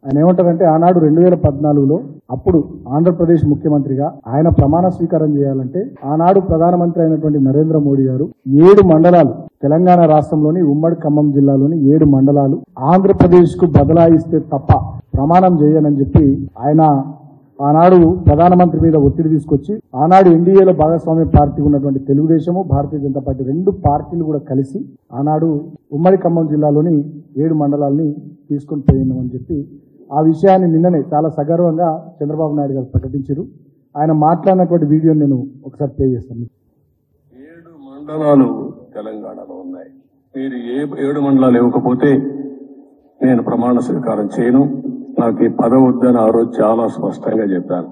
ఆయన ఏమంటారంటే ఆనాడు 2014లో అప్పుడు ఆంధ్రప్రదేశ్ ముఖ్యమంత్రిగా ఆయన ప్రమాణ స్వీకారం చేయాలంటే ఆనాడు ప్రధానమంత్రి అయినటువంటి నరేంద్ర మోడీ గారు 7 మండలాలు తెలంగాణ రాష్ట్రంలోని ఉమ్మడి ఖమ్మం జిల్లాలోని 7 మండలాలు ఆంధ్రప్రదేశ్ కు బదలాయిస్తే తప్ప ప్రమాణం చేయనని చెప్పి ఆయన ఆనాడు ప్రధానమంత్రి మీద ఒత్తిడి తీసుకొచ్చి ఆనాడు ఎన్డీఏలో భాగస్వామ్య పార్టీ ఉన్నటువంటి తెలుగుదేశము భారతీయ జనతా పార్టీ 2 పార్టీలు కూడా కలిసి ఆనాడు ఉమ్మడి ఖమ్మం జిల్లాలోని 7 మండలాల్ని తీసుకొని పోయిందని చెప్పి ఆ విషయాన్ని నిన్ననే చాలా సగర్వంగా చంద్రబాబు నాయుడు గారు ప్రకటించారు. ఆయన మాట్లాడినటువంటి వీడియోని నేను ఒకసారి ప్లే చేస్తాను. 7 మండలాలు తెలంగాణలో ఉన్నాయి. మీరు 7 మండలాలు ఇవ్వకపోతే నేను ప్రమాణ స్వీకారం చేయను, నాకు ఈ పదవి వద్దని ఆ రోజు చాలా స్పష్టంగా చెప్పాను.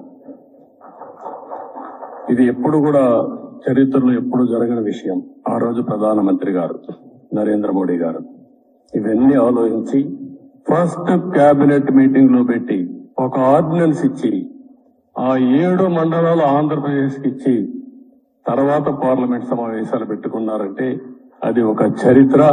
ఇది ఎప్పుడు కూడా చరిత్రలో ఎప్పుడు జరగని విషయం. ఆ రోజు ప్రధానమంత్రి గారు నరేంద్ర మోడీ గారు ఇవన్నీ ఆలోచించి ఫస్ట్ కేబినెట్ మీటింగ్ లో పెట్టి ఒక ఆర్డినెన్స్ ఇచ్చి ఆ 7 మండలాలు ఆంధ్రప్రదేశ్ కి ఇచ్చి తర్వాత పార్లమెంట్ సమావేశాలు పెట్టుకున్నారంటే అది ఒక చరిత్ర.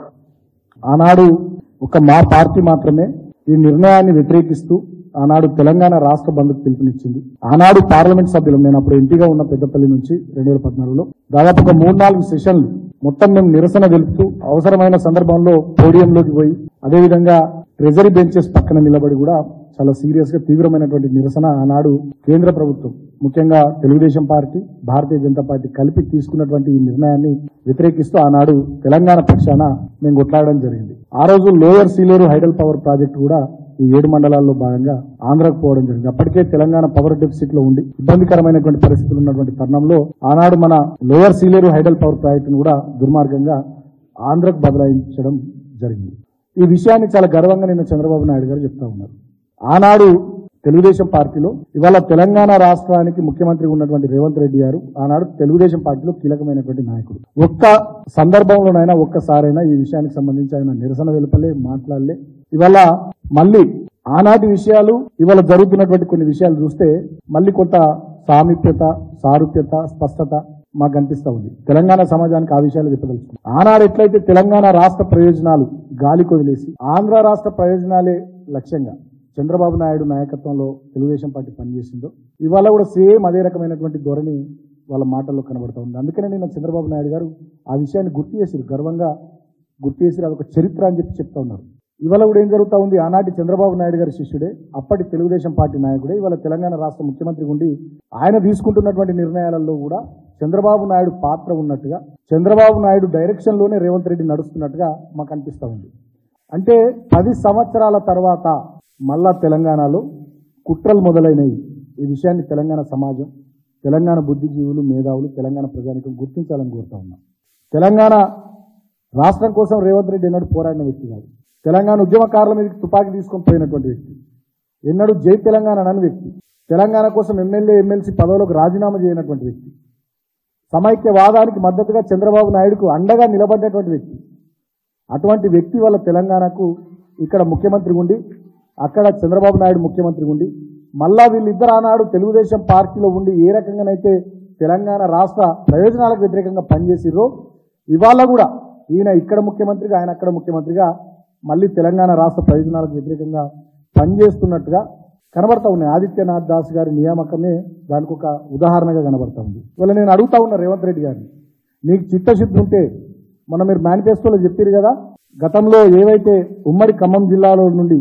ఆనాడు ఒక మా పార్టీ మాత్రమే ఈ నిర్ణయాన్ని వ్యతిరేకిస్తూ ఆనాడు తెలంగాణ రాష్ట్ర బంద్కు పిలుపునిచ్చింది. ఆనాడు పార్లమెంట్ సభ్యులు, నేను అప్పుడు ఎంపీగా ఉన్న పెద్దపల్లి నుంచి 2014లో దాదాపు ఒక 3-4 సెషన్లు మొత్తం మేము నిరసన తెలుపుతూ అవసరమైన సందర్భంలో పోడియంలోకి పోయి అదేవిధంగా ట్రెజరీ బెంచెస్ పక్కన నిలబడి కూడా చాలా సీరియస్ గా తీవ్రమైనటువంటి నిరసన ఆనాడు కేంద్ర ప్రభుత్వం ముఖ్యంగా తెలుగుదేశం పార్టీ భారతీయ జనతా పార్టీ కలిపి తీసుకున్నటువంటి ఈ నిర్ణయాన్ని వ్యతిరేకిస్తూ ఆనాడు తెలంగాణ పక్షాన మేము కొట్లాడడం జరిగింది. ఆ రోజు lower Sileru hydel power project కూడా ఈ 7 మండలాల్లో భాగంగా ఆంధ్రాకు పోవడం జరిగింది. అప్పటికే తెలంగాణ పవర్ డెఫిసిట్ లో ఉండి ఇబ్బందికరమైనటువంటి పరిస్థితులు ఉన్నటువంటి తరుణంలో ఆనాడు మన లోయర్ సీలేరు హైడల్ పవర్ ప్రాజెక్టును కూడా దుర్మార్గంగా ఆంధ్రకు బదలాయించడం జరిగింది. ఈ విషయాన్ని చాలా గర్వంగా నిన్న చంద్రబాబు నాయుడు గారు చెప్తా ఉన్నారు. ఆనాడు తెలుగుదేశం పార్టీలో ఇవాళ తెలంగాణ రాష్ట్రానికి ముఖ్యమంత్రిగా ఉన్నటువంటి రేవంత్ రెడ్డి గారు ఆనాడు తెలుగుదేశం పార్టీలో కీలకమైనటువంటి నాయకుడు. ఒక్క సందర్భంలోనైనా ఒక్కసారైనా ఈ విషయానికి సంబంధించి ఆయన నిరసన వెలుపలే మాట్లాడలే. ఇవాళ మళ్ళీ ఆనాటి విషయాలు ఇవాళ జరుగుతున్నటువంటి కొన్ని విషయాలు చూస్తే మళ్ళీ కొంత సామీప్యత సారూప్యత స్పష్టత మాకు అనిపిస్తా ఉంది. తెలంగాణ సమాజానికి ఆ విషయాలు చెప్పదలుచుకుంది. ఆనాడు ఎట్లయితే తెలంగాణ రాష్ట్ర ప్రయోజనాలు గాలి కొదిలేసి ఆంధ్ర రాష్ట్ర ప్రయోజనాలే లక్ష్యంగా చంద్రబాబు నాయుడు నాయకత్వంలో తెలుగుదేశం పార్టీ పనిచేసిందో ఇవాళ కూడా సేమ్ అదే రకమైనటువంటి ధోరణి వాళ్ళ మాటల్లో కనబడతా ఉంది. అందుకనే నిన్న చంద్రబాబు నాయుడు గారు ఆ విషయాన్ని గుర్తు చేసిరు, గర్వంగా గుర్తు చేసి అదొక చరిత్ర అని చెప్పి చెప్తా ఉన్నారు. ఇవాళ కూడా ఏం జరుగుతూ ఉంది, ఆనాటి చంద్రబాబు నాయుడు గారి శిష్యుడే అప్పటి తెలుగుదేశం పార్టీ నాయకుడే ఇవాళ తెలంగాణ రాష్ట్ర ముఖ్యమంత్రి ఉండి ఆయన తీసుకుంటున్నటువంటి నిర్ణయాలలో కూడా చంద్రబాబు నాయుడు పాత్ర ఉన్నట్టుగా చంద్రబాబు నాయుడు డైరెక్షన్ లోనే రేవంత్ రెడ్డి నడుస్తున్నట్టుగా మాకు అనిపిస్తూ ఉంది. అంటే 10 సంవత్సరాల తర్వాత మళ్ళా తెలంగాణలో కుట్రలు మొదలైనవి. ఈ విషయాన్ని తెలంగాణ సమాజం, తెలంగాణ బుద్ధిజీవులు, మేధావులు, తెలంగాణ ప్రజానికం గుర్తించాలని కోరుతా ఉన్నాం. తెలంగాణ రాష్ట్రం కోసం రేవంత్ రెడ్డి ఎన్నడూ పోరాడిన వ్యక్తి కాదు. తెలంగాణ ఉద్యమకారుల మీదకి తుపాకీ తీసుకొని పోయినటువంటి వ్యక్తి, ఎన్నడూ జై తెలంగాణ అనని వ్యక్తి, తెలంగాణ కోసం ఎమ్మెల్యే ఎమ్మెల్సీ పదవులకు రాజీనామా చేయనటువంటి వ్యక్తి, సమైక్యవాదానికి మద్దతుగా చంద్రబాబు నాయుడుకు అండగా నిలబడ్డటువంటి వ్యక్తి. అటువంటి వ్యక్తి వల్ల తెలంగాణకు ఇక్కడ ముఖ్యమంత్రి ఉండి అక్కడ చంద్రబాబు నాయుడు ముఖ్యమంత్రి ఉండి మళ్ళా వీళ్ళిద్దరు ఆనాడు తెలుగుదేశం పార్టీలో ఉండి ఏ రకంగానైతే తెలంగాణ రాష్ట్ర ప్రయోజనాలకు వ్యతిరేకంగా పనిచేసిర్రో ఇవాళ కూడా ఈయన ఇక్కడ ముఖ్యమంత్రిగా ఆయన అక్కడ ముఖ్యమంత్రిగా మళ్ళీ తెలంగాణ రాష్ట్ర ప్రయోజనాలకు వ్యతిరేకంగా పనిచేస్తున్నట్టుగా కనబడతా ఉన్నాయి. ఆదిత్యనాథ్ దాస్ గారి నియామకమే దానికి ఒక ఉదాహరణగా కనబడతా ఉంది. ఇవాళ నేను అడుగుతా ఉన్నా రేవంత్ రెడ్డి గారిని, మీకు చిత్తశుద్ధి ఉంటే మొన్న మీరు మేనిఫెస్టోలో చెప్పారు కదా, గతంలో ఏవైతే ఉమ్మడి ఖమ్మం జిల్లాలో నుండి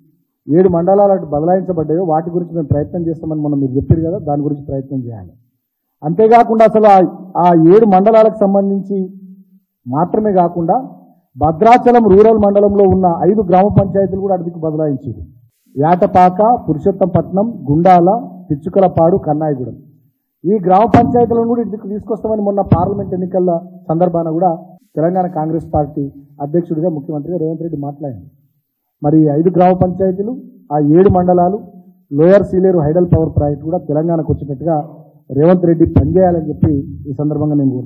7 మండలాలకు బదలాయించబడ్డాయో వాటి గురించి మేము ప్రయత్నం చేస్తామని మొన్న మీరు చెప్పారు కదా, దాని గురించి ప్రయత్నం చేయాలి. అంతేకాకుండా అసలు ఆ 7 మండలాలకు సంబంధించి మాత్రమే కాకుండా భద్రాచలం రూరల్ మండలంలో ఉన్న 5 గ్రామ పంచాయతీలు కూడా అడిగి బదలాయించారు. యాటపాక, పురుషోత్తంపట్నం, గుండాల, పిచ్చుకలపాడు, కన్నాయిగూడెం ఈ గ్రామ పంచాయతీలను కూడా ఇంటికి తీసుకొస్తామని మొన్న పార్లమెంట్ ఎన్నికల సందర్భాన కూడా తెలంగాణ కాంగ్రెస్ పార్టీ అధ్యక్షుడిగా ముఖ్యమంత్రిగా రేవంత్ రెడ్డి మాట్లాడారు. మరి 5 గ్రామ పంచాయతీలు, ఆ 7 మండలాలు, lower Sileru hydel power project కూడా తెలంగాణకు వచ్చినట్టుగా రేవంత్ రెడ్డి పనిచేయాలని చెప్పి ఈ సందర్భంగా నేను